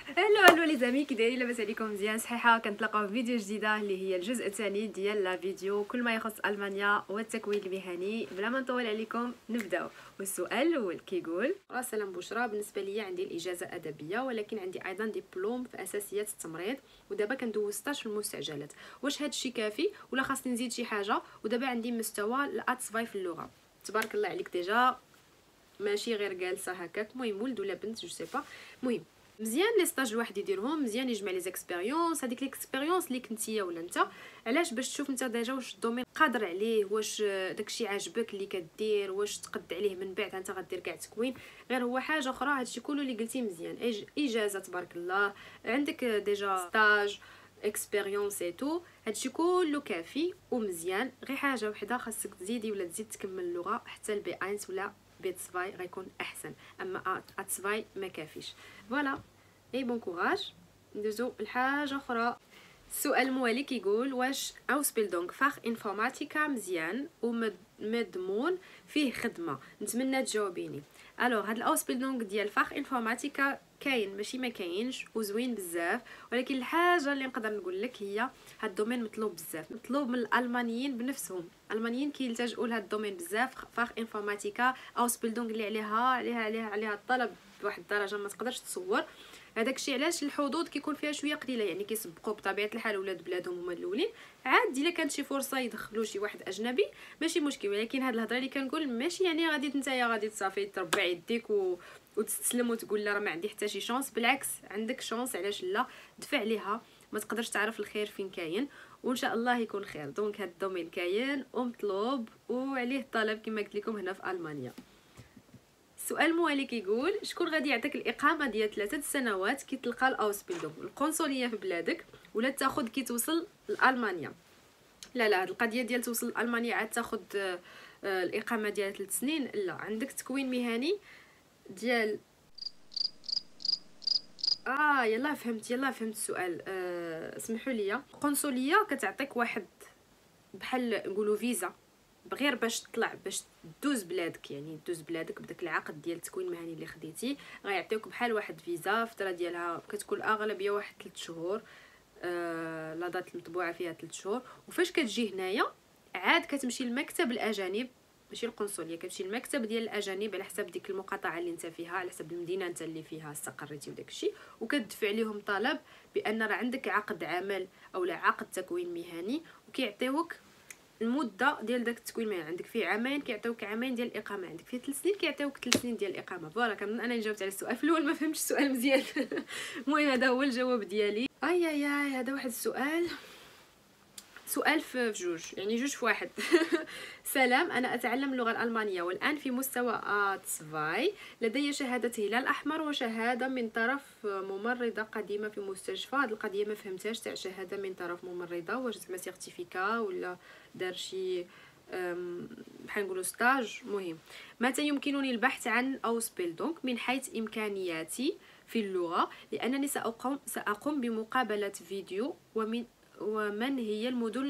الو لي زامي، كي دايرين؟ لاباس عليكم؟ مزيان صحيحه. كنتلاقاو في فيديو جديده اللي هي الجزء الثاني ديال لا فيديو كل ما يخص المانيا والتكوين المهني. بلا ما نطول عليكم نبداو. والسؤال الاول كيقول: سلام بشرى، بالنسبه لي عندي الاجازه ادبيه ولكن عندي ايضا دبلوم في اساسيات التمريض، ودابا كندوز ستاج في المستعجلات. واش هذا الشيء كافي ولا خاصني نزيد شي حاجه؟ ودابا عندي مستوى الاتسفاي في اللغه. تبارك الله عليك، ديجا ماشي غير جالسه هكاك. المهم ولد ولا بنت جو سي با. المهم مزيان لي ستاج الواحد يديرهم، مزيان يجمع لي زيكسبيريونس. هذيك ليكسبيريونس اللي كنتيا ولا انت، علاش؟ باش تشوف انت ديجا واش الدومين قادر عليه، واش داكشي عاجبك اللي كدير، واش تقد عليه من بعد انت غدير كاع تكوين. غير هو حاجه اخرى، هادشي كله اللي قلتي مزيان. اجازه تبارك الله، عندك ديجا ستاج اكسبيريونس اي تو، هادشي كله كافي ومزيان. غير حاجه وحده خاصك تزيدي ولا تزيد تكمل اللغه حتى البي 1 ولا بي 2 غيكون احسن، اما ات 2 ما كافيش. فوالا، اي بون كوراج. ندوزو لحاجه اخرى. السؤال الموالي كيقول: واش اوسبيلدونغ فاخ انفورماتيكا مزيان ومضمون فيه خدمه؟ نتمنى تجاوبيني. الوغ هاد الاوسبيلدونغ ديال فاخ انفورماتيكا كاين، ماشي ما كاينش، وزوين بزاف. ولكن الحاجه اللي نقدر نقول لك هي هاد الدومين مطلوب بزاف، مطلوب من الالمانيين بنفسهم. الالمانيين كيلتجؤوا لهاد الدومين بزاف. فاخ انفورماتيكا اوسبيلدونغ اللي عليها الطلب بواحد الدرجه ما تقدرش تصور. هذاك الشيء علاش الحظوظ كيكون فيها شويه قليله، يعني كيسبقوا بطبيعه الحال ولاد بلادهم هما الاولين. عاد الا كانت شي فرصه يدخلوا شي واحد اجنبي ماشي مشكل. ولكن هاد الهضره اللي كنقول ماشي يعني غادي نتايا غادي تصافي تربع يديك وتستسلم وتقول لا راه ما عندي حتى شي شانس. بالعكس عندك شانس، علاش لا؟ دفع ليها، ما تقدرش تعرف الخير فين كاين، وان شاء الله يكون خير. دونك هاد الدومين كاين ومطلوب وعليه الطلب كما قلت لكم هنا في المانيا. السؤال الموالي كيقول: شكون غادي يعطيك الاقامه ديال 3 سنوات كي تلقى الاوسبيلدونغ القنصليه في بلادك، ولا تاخذ كي توصل لالمانيا؟ لا هاد القضيه ديال توصل لالمانيا عاد تاخذ الاقامه ديال 3 سنين، لا. عندك تكوين مهني ديال يلا فهمت السؤال. اسمحوا لي. القنصليه كتعطيك واحد بحال نقولوا فيزا، غير باش تطلع باش دوز بلادك، يعني دوز بلادك بداك العقد ديال التكوين المهني اللي خديتي. غيعطيوك بحال واحد فيزا، فتره ديالها كتكون اغلبيه واحد 3 شهور. لا دات المطبوعه فيها 3 شهور. وفاش كتجي هنايا عاد كتمشي لمكتب الاجانب، ماشي القنصليه، كتمشي للمكتب ديال الاجانب على حساب ديك المقاطعه اللي انت فيها، على حساب المدينه انت اللي فيها استقريتي وداكشي، وكتدفع لهم طلب بان راه عندك عقد عمل او لا عقد تكوين مهني، وكيعطيوك المده ديال داك التكوين المهني. عندك فيه عامين كيعطيوك عامين ديال الاقامه، عندك فيه 3 سنين كيعطيوك 3 سنين ديال الاقامه. فوالا، كنظن انا جاوبت على السؤال في الاول، ما فهمتش السؤال مزيان. المهم هذا هو الجواب ديالي. هذا واحد السؤال، سؤال في جوج، يعني جوج في واحد. سلام، أنا أتعلم اللغة الألمانية والآن في مستوى A2. لدي شهادة هلال أحمر وشهادة من طرف ممرضة قديمة في مستشفى. هاد القضية ما فهمتهاش، تاع شهادة من طرف ممرضة، واش زعما سيرتيفيكا ولا دار شي بحال نقولوا ستاج؟ مهم. متى يمكنني البحث عن أوسبيلدونغ من حيث إمكانياتي في اللغة؟ لأنني سأقوم بمقابلة فيديو. ومن هي المدن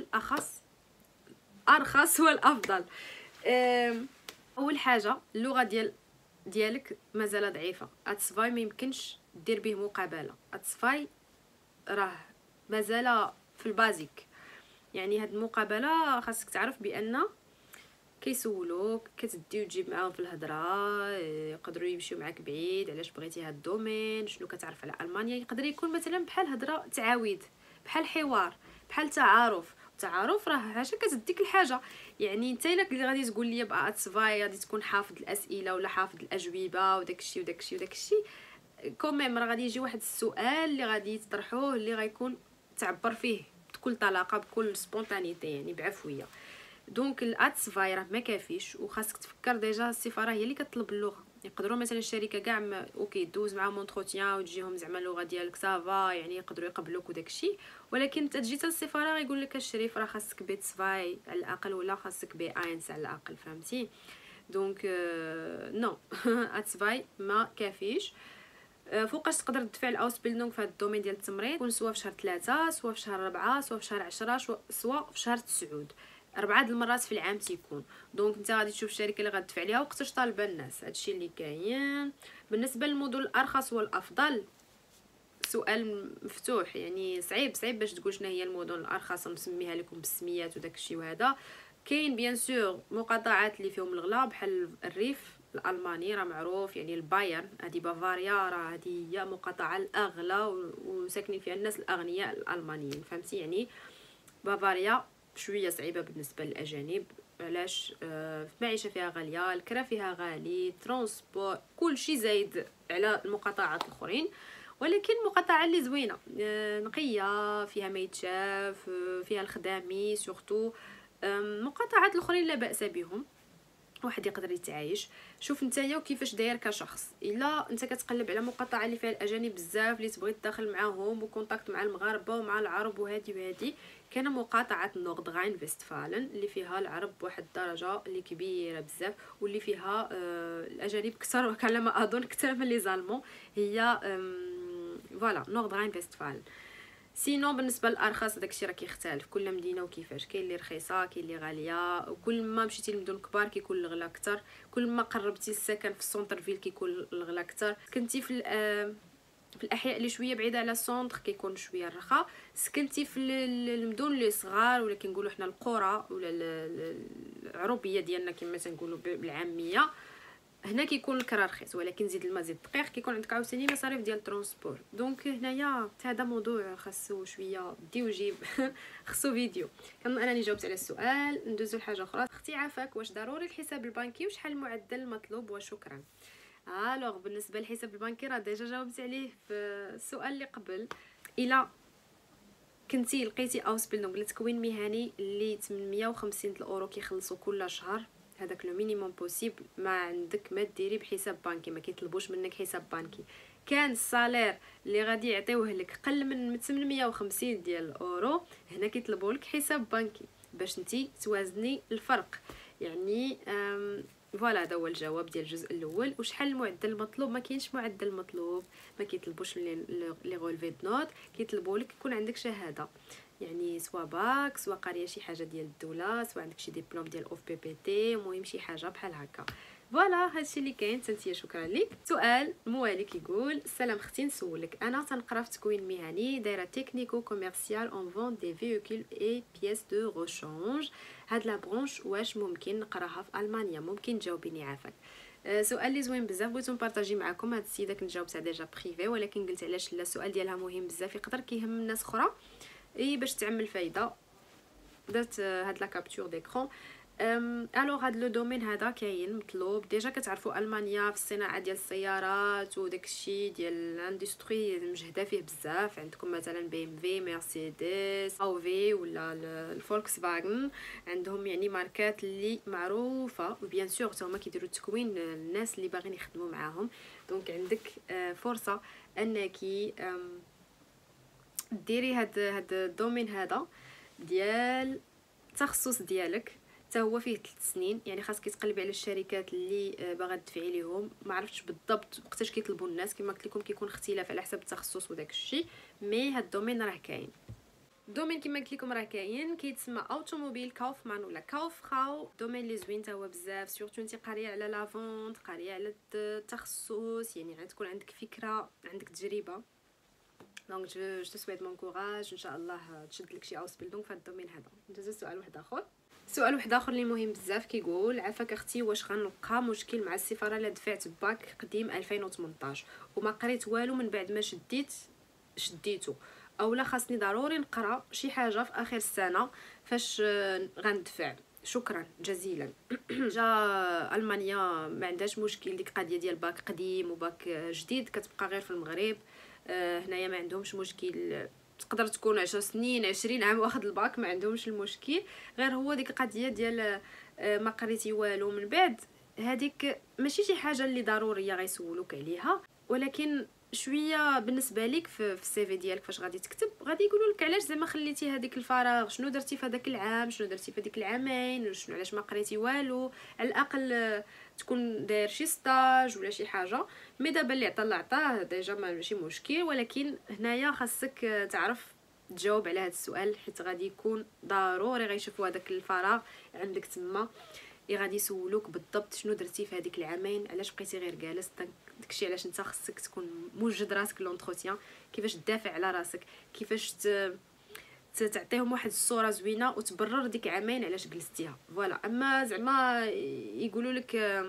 الأرخص والأفضل؟ أول حاجة اللغة ديالك مازال ضعيفة. اتسفاي ما يمكنش دير به مقابلة. اتسفاي راه مازال في البازيك، يعني هاد المقابلة خاصك تعرف بأن كيسولوك، كتدي وتجيب معاهم في الهضره، يقدروا يمشيو معاك بعيد علاش بغيتي هاد الدومين، شنو كتعرف على المانيا. يقدر يكون مثلا بحال هضره تعاويد، بحال حوار، بحال تعارف راه حاجه كتديك الحاجه. يعني انت الا اللي غادي تقول لي بقى اتسفاي غادي تكون حافظ الاسئله ولا حافظ الاجوبه وداكشي كوميم، راه غادي يجي واحد السؤال اللي غادي تطرحوه اللي غيكون تعبر فيه بكل طلاقه بكل سبونتانيتي، يعني بعفويه. دونك الاتس فاي راه ما كافيش، وخاصك تفكر ديجا السفاره هي اللي كتطلب اللغه. يقدروا مثلا الشركه كاع اوكي دوز معاهم اونتروتيان وتجيهم زعما اللغه ديالك سافا، يعني يقدروا يقبلوك وداكشي. ولكن انت تجي حتى للسفاره غيقول لك الشريف راه خاصك بي 2 على الاقل ولا خاصك بي 1 على الاقل، فهمتي؟ دونك نو. اتس فاي ما كافيش. فوقاش تقدر تدفع الاوسبيلدونغ في هذا الدومين ديال التمريض؟ يكون سوا في شهر 3، سوا في شهر 4، سوا في شهر 10، سوا في شهر 9. 4 المرات في العام تيكون. دونك انت غادي تشوف الشركه اللي غتدفع ليها وقتاش طالبه الناس. هادشي اللي كاين. بالنسبه للمدن الارخص والافضل، السؤال مفتوح، يعني صعيب باش تقول شنو هي المدن الارخص نسميها لكم بالسميات وداك الشيء. وهذا كاين بيان سور مقاطعات اللي فيهم الغلا بحال الريف الالماني راه معروف، يعني البايرن هذه بافاريا راه هذه هي مقاطعه الاغلى وساكنين فيها الناس الاغنياء الالمانيين، فهمتي؟ يعني بافاريا شويه صعيبه بالنسبه للاجانب. علاش؟ المعيشه فيها غاليه، الكرا فيها غالي، ترونسبور كلشي زايد على المقاطعات الاخرين. ولكن مقاطعه اللي زوينه، نقيه، فيها ما يتشاف، فيها الخدامي سورتو. مقاطعات الاخرين لا باس بهم، واحد يقدر يتعايش. شوف نتايا وكيفاش داير كشخص. الا انت كتقلب على مقاطعه اللي فيها الاجانب بزاف اللي تبغي تدخل معاهم وكونتاكت مع المغاربه ومع العرب وهادي كان مقاطعه نوردغاين فيستفالن اللي فيها العرب بواحد الدرجه اللي كبيره بزاف، واللي فيها الاجانب كثر على ما اظن اكثر من لي زالمون. هي فوالا نوردغاين فيستفالن. سينو بالنسبه للارخص داكشي راه كيختلف كل مدينه وكيفاش، كاين اللي رخيصه كاين اللي غاليه، وكل ما مشيتي للمدن الكبار كيكون الغلا اكثر، كل ما قربتي السكن في السونتر فيل كيكون الغلا اكثر. كنتي في الاحياء اللي شويه بعيده على السونتر كيكون شويه رخا. سكنتي في المدن اللي صغار ولا كنقولوا حنا القرى ولا العروبيه ديالنا كما تنقولوا بالعاميه، هنا كيكون الكرا رخيص. ولكن زيد الماء زيد الدقيق كيكون عندك عاوتاني مصاريف ديال الترونسبور. دونك هنايا هذا موضوع خاصو شويه دي وجيب خصو فيديو. كنظن انني جاوبت على السؤال. ندوزو لحاجه اخرى. اختي عافاك، واش ضروري الحساب البنكي وشحال المعدل المطلوب؟ وشكرا. الوغ بالنسبه للحساب البنكي راه ديجا جاوبت عليه في السؤال اللي قبل. الا كنتي لقيتي اوسبيلدونغ لتكوين مهني اللي 850 الاورو كيخلصوا كل شهر، هذاك لو مينيموم بوسيبل، ما عندك ما ديري بحساب بنكي، ما كيطلبوش منك حساب بنكي. كان الصالير اللي غادي يعطيوه لك قل من 850 ديال الاورو، هنا كيطلبوا لك حساب بنكي باش نتي توازني الفرق. يعني فوالا هذا هو الجواب ديال الجزء الاول. وشحال المعدل المطلوب؟ ما كاينش معدل مطلوب، ما كيطلبوش لي غولفي نوت، كيطلبوا لك يكون عندك شهاده، يعني سوا باك سوا قاريه شي حاجه ديال الدوله سوا عندك شي ديبلوم ديال اوف بي بي تي، المهم شي حاجه بحال هكا. فوالا هادشي اللي كاين. تنتيا شكرا لك. سؤال موالي كيقول: السلام اختي، نسولك، انا تنقرا في تكوين مهني، دايره تكنيكو كوميرسيال اون فون دي فيهيكول اي بيس دو روشونج، هاد لا برونش واش ممكن نقراها في المانيا؟ ممكن تجاوبيني عافاك؟ سؤال اللي زوين بزاف، بغيت نبارطاجي معكم. هاد السيده كنت جاوبتها ديجا بريفي، ولكن قلت علاش لا، السؤال ديالها مهم بزاف، يقدر كيهم الناس اخرى. اي باش تعمل فايده درت هاد لا كابتور ديكرون. الوغ هاد لو دومين هذا كاين مطلوب ديجا. كتعرفوا المانيا في الصناعه ديال السيارات وداكشي ديال الاندستري مجهده فيه بزاف. عندكم مثلا بي ام في، مرسيدس، او في ولا الفولكس فاغن، عندهم يعني ماركات اللي معروفه، وبيان سور حتى هما كيديروا التكوين الناس اللي باغيين يخدموا معاهم. دونك عندك فرصه انك ديري هاد الدومين هذا ديال التخصص ديالك. حتى هو فيه 3 سنين، يعني خاصك تقلبي على الشركات اللي باغا تدفعي ليهم. ما عرفتش بالضبط وقتاش كيطلبوا الناس، كما قلت لكم كيكون اختلاف على حسب التخصص وداك الشيء. مي هاد الدومين راه كاين. الدومين كما قلت لكم راه كاين، كيتسمى اوتوموبيل كاوفمان ولا كاوفخاو. دومين اللي زوين حتى هو بزاف، سورتو انت قاريه على لا فونت، قاريه على التخصص، يعني غتكون عندك فكره، عندك تجربه. دونك جو سويت مون كوراج، ان شاء الله تشد لك شي اوسبيلدونغ في هذا الدومين هذا. ندوزو سؤال واحد اخر. سؤال واحد اخر اللي مهم بزاف كيقول: عافاك اختي، واش غنلقى مشكل مع السفاره الا دفعت باك قديم 2018 وما قريت والو من بعد ما شديتو، اولا خاصني ضروري نقرا شي حاجه في اخر السنه فاش غندفع؟ شكرا جزيلا. جا المانيا ما عندهاش مشكل ديك القضيه ديال باك قديم وباك جديد، كتبقى غير في المغرب. هنايا ما عندهمش مشكل، تقدر تكون 10 سنين 20 عام واخد الباك، ما عندهمش المشكل. غير هو ديك القضيه ديال ما قريتي والو من بعد، هذيك ماشي شي حاجه اللي ضروريه غيسولوك عليها، ولكن شويه بالنسبه لك في السي في ديالك فاش غادي تكتب غادي يقولوا لك علاش زعما خليتي هذيك الفراغ، شنو درتي في هذاك العام، شنو درتي في هذيك العامين، شنو علاش ما قريتي والو. على الاقل تكون داير شي ستاج ولا شي حاجه. مي دابا اللي عطاه ديجا ماشي مشكل، ولكن هنايا خاصك تعرف تجاوب على هذا السؤال، حيت غادي يكون ضروري غيشوفوا هذاك الفراغ عندك تما. غادي يسولوك بالضبط شنو درتي في هذيك العامين، علاش بقيتي غير جالس. داكشي علاش انت خصك تكون موجد راسك لونتروتيان، كيفاش تدافع على راسك، كيفاش تعطيهم واحد الصوره زوينه وتبرر ديك عامين علاش جلستيها. فوالا. اما زعما يقولوا لك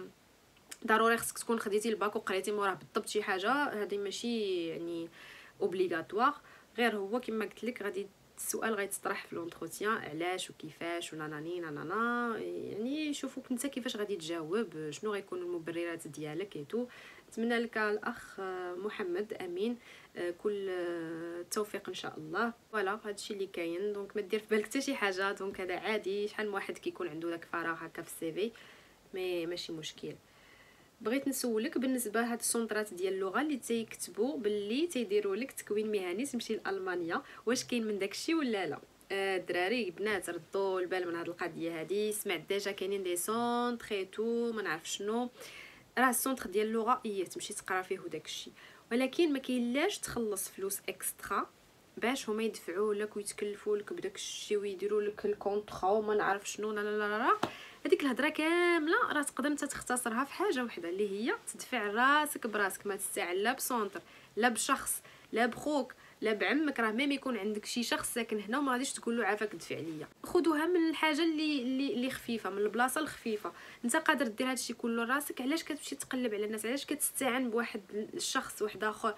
ضروري خصك تكون خديتي الباك وقريتي موراه بالضبط شي حاجه، هذه ماشي يعني اوبليغاتوار، غير هو كما قلت لك غادي السؤال غيتطرح في لونتروتيان علاش وكيفاش وناناني نانانا، يعني شوفوك انت كيفاش غادي تجاوب، شنو غيكونوا المبررات ديالك ايتو. نتمنى لك الاخ محمد امين كل التوفيق ان شاء الله. فوالا هادشي اللي كاين. دونك ما دير في بالك حتى شي حاجه، دونك هذا عادي، شحال من واحد كيكون عنده داك فراغ هكا في السي في، ماشي مشكل. بغيت نسولك بالنسبه لهاد السونطرات ديال اللغه اللي تيكتبوا باللي تيديروا لك تكوين مهني تمشي لالمانيا، واش كاين من داكشي ولا لا؟ الدراري بنات ردوا البال من هاد القضيه هادي. سمعت ديجا كاينين دي سونطر تو ما نعرف شنو، راه السونطر ديال اللغه تمشي تقرا فيه وداكشي، ولكن ما كاينلاش تخلص فلوس اكسترا باش هما يدفعوا لك ويتكلفوا لك بداك الشيء ويديروا لك الكونطرا وما نعرف شنو. لا لا لا لا، هذيك الهضره كامله راه تقدر انت تختصرها في حاجه وحده اللي هي تدفع راسك براسك. ما تستعن لا بسونطر لا بشخص لا بخوك لا بعمك، راه ميم يكون عندك شي شخص ساكن هنا وما غاديش تقول له عافاك دفع ليا. خذوها من الحاجه اللي خفيفه، من البلاصه الخفيفه. انت قادر دير هادشي كله راسك، علاش كتمشي تقلب على الناس؟ علاش كتستعن بواحد الشخص واحد اخر؟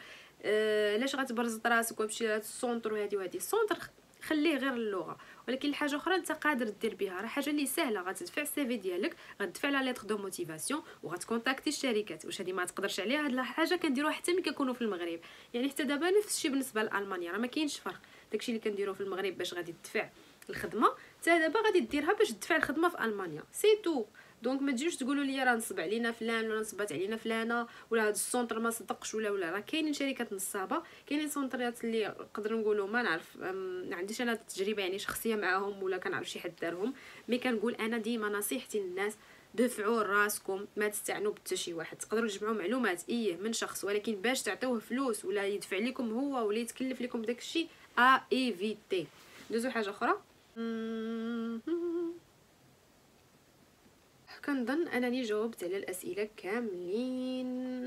علاش غتبرزط راسك وتمشي لهاد السونطر وهادي السونطر خليه غير اللغه، ولكن الحاجه اخرى انت قادر دير بها، راه حاجه اللي سهله. غتدفع السي في ديالك، غتدفع لا ليتر دو موتيفاسيون، وغتكونتاكتي الشركات. واش هذه ما تقدرش عليها؟ هاد الحاجه كنديروها حتى ملي كنكونوا في المغرب، يعني حتى دابا نفس الشيء بالنسبه لالمانيا، راه ما كاينش فرق. داكشي اللي كنديروه في المغرب باش غادي تدفع الخدمه، حتى دابا غادي ديرها باش تدفع الخدمه في المانيا، سي تو. دونك ما تجيوش تقولوا لي راه نصب علينا فلان ولا نصبات علينا فلانه ولا هذا السونطر ما صدقش ولا راه كاينين شركات نصابه، كاينين سونطريات اللي نقدر نقولوا ما نعرف، ما عنديش انا تجربه يعني شخصيه معاهم ولا كنعرف شي حد دارهم، مي كنقول انا ديما نصيحتي للناس دفعوا راسكم، ما تستعنوا بحتى شي واحد. تقدروا تجمعوا معلومات من شخص، ولكن باش تعطيوه فلوس ولا يدفع لكم هو ولا يتكلف لكم بداك الشيء ايفيتي. دوزو حاجه اخرى. كنظن انني جاوبت على الاسئله كاملين.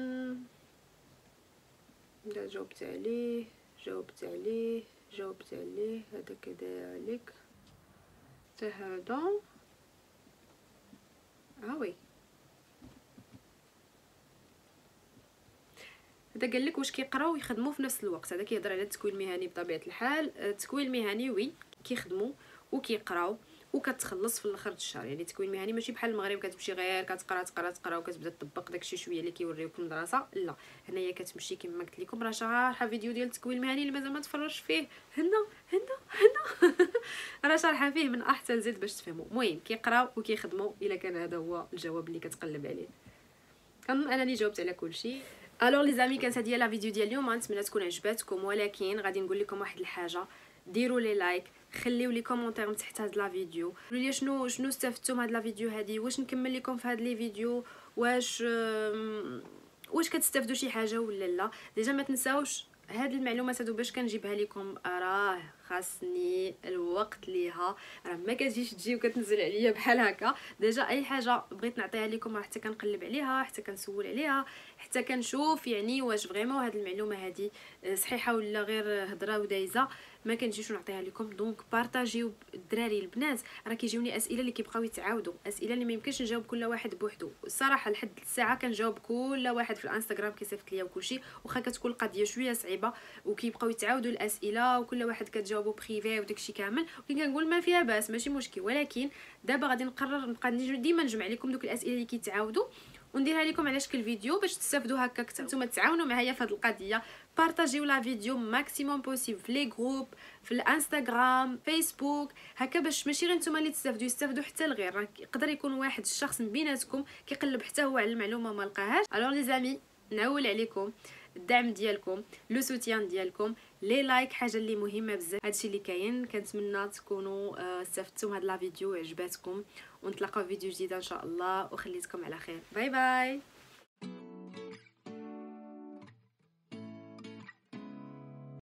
لا جاوبت عليه هذا كذلك، حتى هذا وي. هذا قال لك واش كيقراو ويخدموا في نفس الوقت. هذا كيهضر على التكوين المهني بطبيعه الحال. التكوين المهني وي كيخدموا وكيقراو وكتخلص في الاخر الشهر. يعني التكوين المهني ماشي بحال المغرب كتمشي غير كتقرا وكتبدا تطبق داكشي شويه اللي كيوريوك في المدرسه. لا، هنايا كتمشي كما قلت لكم، راه شارحه فيديو ديال التكوين المهني اللي مازال ما تفرجش فيه هنا راه شارحه فيه من احسن لزد باش تفهموا. المهم كيقراو وكيخدموا، الا كان هذا هو الجواب اللي كتقلب عليه. كنظن انني جاوبت على كل شيء. الوغ لي زامي، كانت هذه لا فيديو ديال اليوم، نتمنى تكون عجباتكم. ولكن غادي نقول لكم واحد الحاجه، ديروا لي لايك، خليو لي كومونتير من تحت هاد لا فيديو، قولوا لي شنو استفدتوا من هاد لا فيديو هادي، واش نكمل لكم في هاد لي فيديو، واش كتستافدوا شي حاجه ولا لا. ديجا ما تنساوش هاد المعلومات هادو باش كنجيبها لكم راه خاصني الوقت ليها، راه ما كتجيش تجي وكتنزل عليا بحال هكا. ديجا اي حاجه بغيت نعطيها لكم راه حتى كنقلب عليها، حتى كنسول عليها، حتى كنشوف يعني واش فريمون هاد المعلومه هادي صحيحه ولا غير هضره ودايزه. ما كنجيش نعطيها لكم. دونك بارطاجيو الدراري البنات، راه كيجيوني اسئله اللي كيبقاو يتعاودوا، اسئله اللي ما يمكنش نجاوب كل واحد بوحدو. الصراحه لحد الساعه كنجاوب كل واحد في الانستغرام كيصيفط ليا وكلشي، واخا كتكون القضيه شويه صعيبه وكيبقاو يتعاودوا الاسئله وكل واحد كتجاوبوا بريفي وداكشي كامل، ولكن كنقول ما فيها باس ماشي مشكل. ولكن دابا غادي نقرر نبقى ديما نجمع لكم دوك الاسئله اللي كيتعاودوا ونديرها لكم على شكل فيديو باش تستافدوا هكا حتى نتوما تعاونوا معايا في هذه القضيه. بارطاجيو لا فيديو ماكسيموم بوسيبل في لي جروب، في الانستغرام، فيسبوك، هكا باش ماشي غير نتوما اللي يستافدوا حتى الغير. راه يقدر يكون واحد الشخص من بيناتكم كيقلب حتى هو على المعلومه ما لقاهاش. الوغ لي زامي، نعول عليكم الدعم ديالكم، لو سوتيان ديالكم، لي لايك، حاجه اللي مهمه بزاف. هادشي اللي كاين. كنتمنى تكونوا استفدتوا من هاد لا فيديو وعجباتكم، ونتلاقاو في فيديو جديد ان شاء الله، وخليتكم على خير. باي باي.